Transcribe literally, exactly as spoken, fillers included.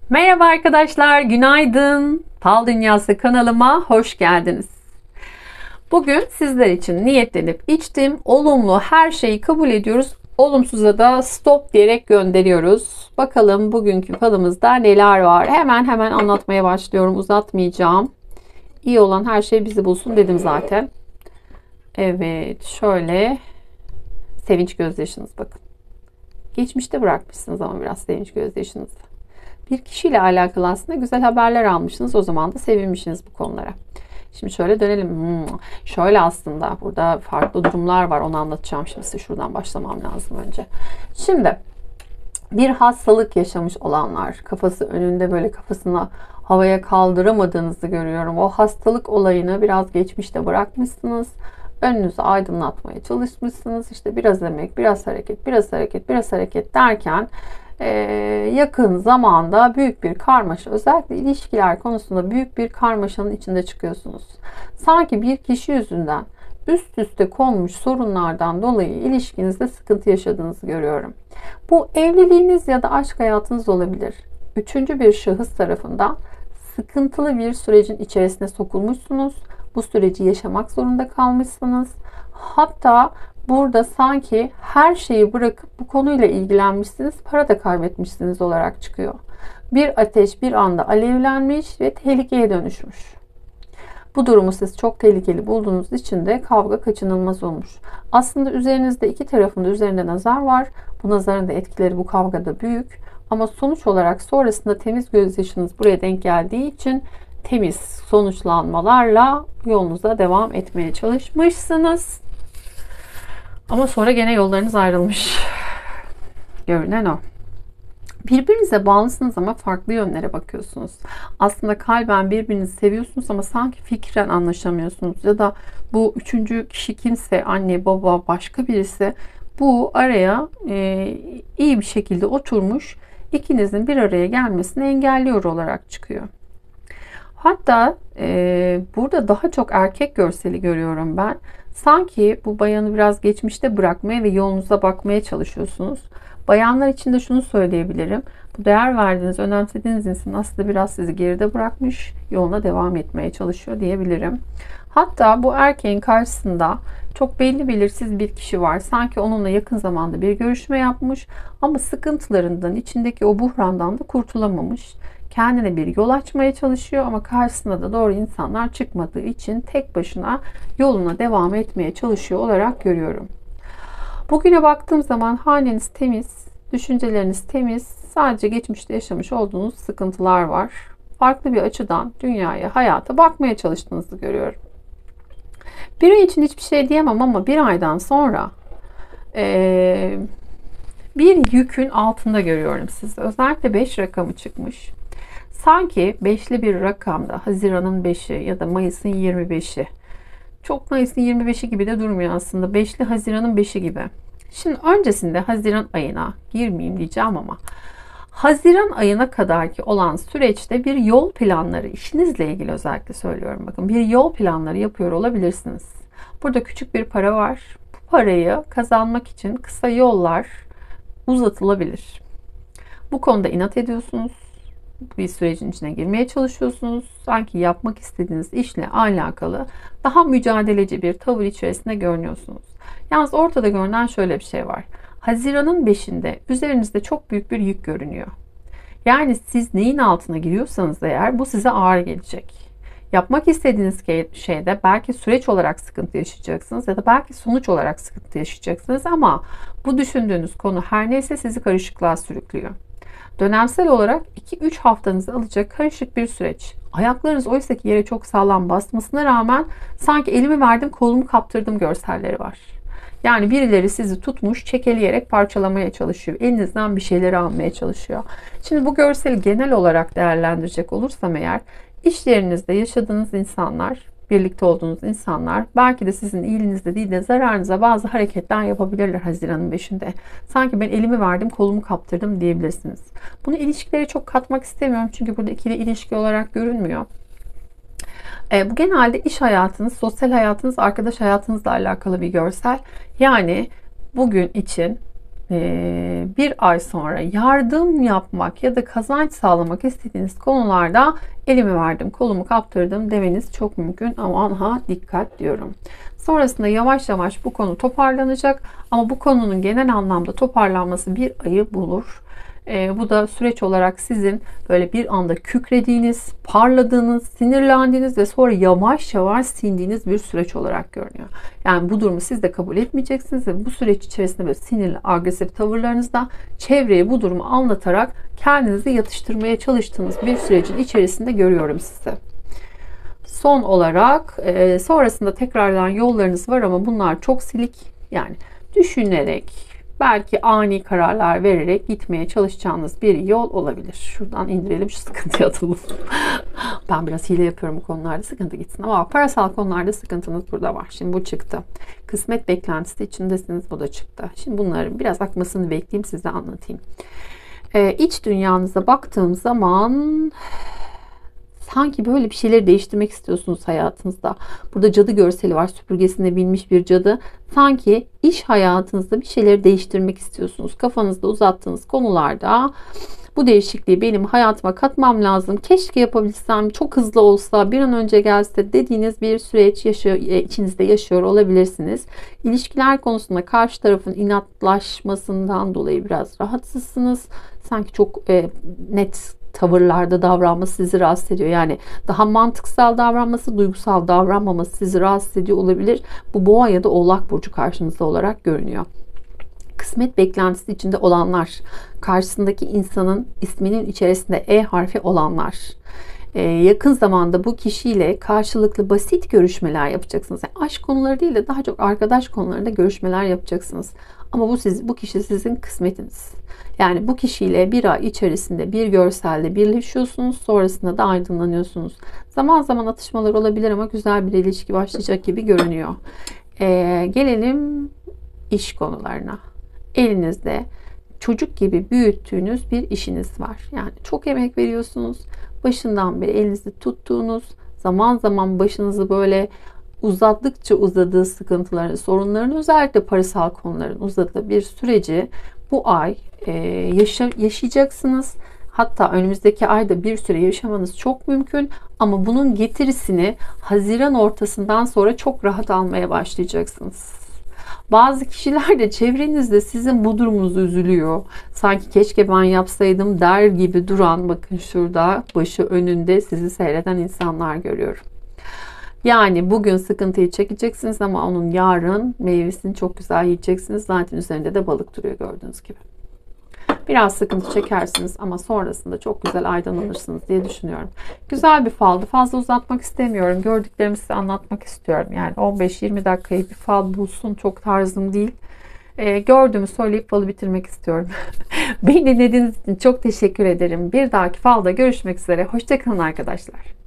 Merhaba arkadaşlar, günaydın. Fal Dünyası kanalıma hoş geldiniz. Bugün sizler için niyetlenip içtim. Olumlu her şeyi kabul ediyoruz. Olumsuza da stop diyerek gönderiyoruz. Bakalım bugünkü falımızda neler var. Hemen hemen anlatmaya başlıyorum. Uzatmayacağım. İyi olan her şey bizi bulsun dedim zaten. Evet, şöyle sevinç gözyaşınız bakın. Geçmişte bırakmışsınız ama biraz sevinç gözyaşınızı. Bir kişiyle alakalı aslında güzel haberler almışsınız. O zaman da sevinmişsiniz bu konulara. Şimdi şöyle dönelim. Hmm, şöyle aslında burada farklı durumlar var. Onu anlatacağım şimdi size. Şuradan başlamam lazım önce. Şimdi bir hastalık yaşamış olanlar, kafası önünde böyle kafasını havaya kaldıramadığınızı görüyorum. O hastalık olayını biraz geçmişte bırakmışsınız. Önünüzü aydınlatmaya çalışmışsınız. İşte biraz emek, biraz hareket, biraz hareket, biraz hareket derken Ee, yakın zamanda büyük bir karmaşa, özellikle ilişkiler konusunda büyük bir karmaşanın içinde çıkıyorsunuz. Sanki bir kişi yüzünden üst üste konmuş sorunlardan dolayı ilişkinizde sıkıntı yaşadığınızı görüyorum. Bu evliliğiniz ya da aşk hayatınız olabilir. Üçüncü bir şahıs tarafından sıkıntılı bir sürecin içerisine sokulmuşsunuz. Bu süreci yaşamak zorunda kalmışsınız. Hatta burada sanki her şeyi bırakıp bu konuyla ilgilenmişsiniz, para da kaybetmişsiniz olarak çıkıyor. Bir ateş bir anda alevlenmiş ve tehlikeye dönüşmüş. Bu durumu siz çok tehlikeli bulduğunuz için de kavga kaçınılmaz olmuş. Aslında üzerinizde iki tarafın da üzerinde nazar var. Bu nazarın da etkileri bu kavgada büyük. Ama sonuç olarak sonrasında temiz gözyaşınız buraya denk geldiği için temiz sonuçlanmalarla yolunuza devam etmeye çalışmışsınız. Ama sonra gene yollarınız ayrılmış. Görünen o. Birbirinize bağlısınız ama farklı yönlere bakıyorsunuz. Aslında kalben birbirinizi seviyorsunuz ama sanki fikren anlaşamıyorsunuz. Ya da bu üçüncü kişi kimse, anne, baba, başka birisi bu araya e, iyi bir şekilde oturmuş, ikinizin bir araya gelmesini engelliyor olarak çıkıyor. Hatta e, burada daha çok erkek görseli görüyorum ben. Sanki bu bayanı biraz geçmişte bırakmaya ve yolunuza bakmaya çalışıyorsunuz. Bayanlar için de şunu söyleyebilirim. Bu değer verdiğiniz, önemsediğiniz insan aslında biraz sizi geride bırakmış, yoluna devam etmeye çalışıyor diyebilirim. Hatta bu erkeğin karşısında çok belli belirsiz bir kişi var. Sanki onunla yakın zamanda bir görüşme yapmış ama sıkıntılarından, içindeki o buhrandan da kurtulamamış. Kendine bir yol açmaya çalışıyor ama karşısında da doğru insanlar çıkmadığı için tek başına yoluna devam etmeye çalışıyor olarak görüyorum. Bugüne baktığım zaman haneniz temiz, düşünceleriniz temiz, sadece geçmişte yaşamış olduğunuz sıkıntılar var. Farklı bir açıdan dünyaya, hayata bakmaya çalıştığınızı görüyorum. Bir ay için hiçbir şey diyemem ama bir aydan sonra ee, bir yükün altında görüyorum sizi. Özellikle beş rakamı çıkmış. Sanki beşli bir rakamda Haziran'ın beşi ya da Mayıs'ın yirmi beşi. Çok Mayıs'ın yirmi beşi gibi de durmuyor aslında. beşli Haziran'ın beşi gibi. Şimdi öncesinde Haziran ayına girmeyeyim diyeceğim ama Haziran ayına kadarki olan süreçte bir yol planları, işinizle ilgili özellikle söylüyorum bakın, bir yol planları yapıyor olabilirsiniz. Burada küçük bir para var. Bu parayı kazanmak için kısa yollar uzatılabilir. Bu konuda inat ediyorsunuz. Bir sürecin içine girmeye çalışıyorsunuz. Sanki yapmak istediğiniz işle alakalı daha mücadeleci bir tavır içerisinde görünüyorsunuz. Yalnız ortada görünen şöyle bir şey var. Haziran'ın beşinde üzerinizde çok büyük bir yük görünüyor. Yani siz neyin altına giriyorsanız eğer bu size ağır gelecek. Yapmak istediğiniz şeyde belki süreç olarak sıkıntı yaşayacaksınız ya da belki sonuç olarak sıkıntı yaşayacaksınız ama bu düşündüğünüz konu her neyse sizi karışıklığa sürüklüyor. Dönemsel olarak iki üç haftanızı alacak karışık bir süreç. Ayaklarınız oysa ki yere çok sağlam basmasına rağmen sanki elimi verdim kolumu kaptırdım görselleri var. Yani birileri sizi tutmuş, çekeleyerek parçalamaya çalışıyor. Elinizden bir şeyleri almaya çalışıyor. Şimdi bu görseli genel olarak değerlendirecek olursam eğer, işlerinizde yaşadığınız insanlar, birlikte olduğunuz insanlar belki de sizin iyiliğinizde değil de zararınıza bazı hareketler yapabilirler Haziran'ın beşinde. Sanki ben elimi verdim, kolumu kaptırdım diyebilirsiniz. Bunu ilişkilere çok katmak istemiyorum çünkü burada ikili ilişki olarak görünmüyor. E, bu genelde iş hayatınız, sosyal hayatınız, arkadaş hayatınızla alakalı bir görsel. Yani bugün için e, bir ay sonra yardım yapmak ya da kazanç sağlamak istediğiniz konularda elimi verdim, kolumu kaptırdım demeniz çok mümkün. Aman ha dikkat diyorum. Sonrasında yavaş yavaş bu konu toparlanacak ama bu konunun genel anlamda toparlanması bir ayı bulur. E, bu da süreç olarak sizin böyle bir anda kükrediğiniz, parladığınız, sinirlendiğiniz ve sonra yavaş yavaş sindiğiniz bir süreç olarak görünüyor. Yani bu durumu siz de kabul etmeyeceksiniz ve bu süreç içerisinde böyle sinirli, agresif tavırlarınızda çevreye bu durumu anlatarak kendinizi yatıştırmaya çalıştığınız bir sürecin içerisinde görüyorum sizi. Son olarak e, sonrasında tekrardan yollarınız var ama bunlar çok silik. Yani düşünerek, belki ani kararlar vererek gitmeye çalışacağınız bir yol olabilir. Şuradan indirelim, şu sıkıntıyı atalım. Ben biraz hile yapıyorum bu konularda, sıkıntı gitsin. Ama parasal konularda sıkıntınız burada var. Şimdi bu çıktı. Kısmet beklentisi içindesiniz, bu da çıktı. Şimdi bunların biraz akmasını bekleyeyim, size anlatayım. Ee, iç dünyanıza baktığım zaman sanki böyle bir şeyleri değiştirmek istiyorsunuz hayatınızda. Burada cadı görseli var. Süpürgesinde binmiş bir cadı. Sanki iş hayatınızda bir şeyleri değiştirmek istiyorsunuz. Kafanızda uzattığınız konularda bu değişikliği benim hayatıma katmam lazım. Keşke yapabilsem, çok hızlı olsa, bir an önce gelse dediğiniz bir süreç yaşıyor, içinizde yaşıyor olabilirsiniz. İlişkiler konusunda karşı tarafın inatlaşmasından dolayı biraz rahatsızsınız. Sanki çok e, net tavırlarda davranması sizi rahatsız ediyor. Yani daha mantıksal davranması, duygusal davranmaması sizi rahatsız ediyor olabilir. Bu Boğa ya da Oğlak burcu karşınızda olarak görünüyor. Kısmet beklentisi içinde olanlar, karşısındaki insanın isminin içerisinde E harfi olanlar, ee, yakın zamanda bu kişiyle karşılıklı basit görüşmeler yapacaksınız. Yani aşk konuları değil de daha çok arkadaş konularında görüşmeler yapacaksınız. Ama bu siz, bu kişi sizin kısmetiniz. Yani bu kişiyle bir ay içerisinde bir görselde birleşiyorsunuz. Sonrasında da aydınlanıyorsunuz. Zaman zaman atışmalar olabilir ama güzel bir ilişki başlayacak gibi görünüyor. Ee, gelelim iş konularına. Elinizde çocuk gibi büyüttüğünüz bir işiniz var. Yani çok emek veriyorsunuz. Başından beri elinizde tuttuğunuz, zaman zaman başınızı böyle uzattıkça uzadığı sıkıntıların, sorunların, özellikle parasal konuların uzadığı bir süreci bu ay e, yaşa, yaşayacaksınız. Hatta önümüzdeki ayda bir süre yaşamanız çok mümkün ama bunun getirisini Haziran ortasından sonra çok rahat almaya başlayacaksınız. Bazı kişiler de çevrenizde sizin bu durumunuzu üzülüyor. Sanki keşke ben yapsaydım der gibi duran, bakın şurada başı önünde sizi seyreden insanlar görüyorum. Yani bugün sıkıntıyı çekeceksiniz ama onun yarın meyvesini çok güzel yiyeceksiniz. Zaten üzerinde de balık duruyor gördüğünüz gibi. Biraz sıkıntı çekersiniz ama sonrasında çok güzel aydınlanırsınız diye düşünüyorum. Güzel bir faldı. Fazla uzatmak istemiyorum. Gördüklerimi size anlatmak istiyorum. Yani on beş yirmi dakikayı bir fal bulsun, çok tarzım değil. Ee, gördüğümü söyleyip falı bitirmek istiyorum. Beni dinlediğiniz için çok teşekkür ederim. Bir dahaki falda görüşmek üzere. Hoşça kalın arkadaşlar.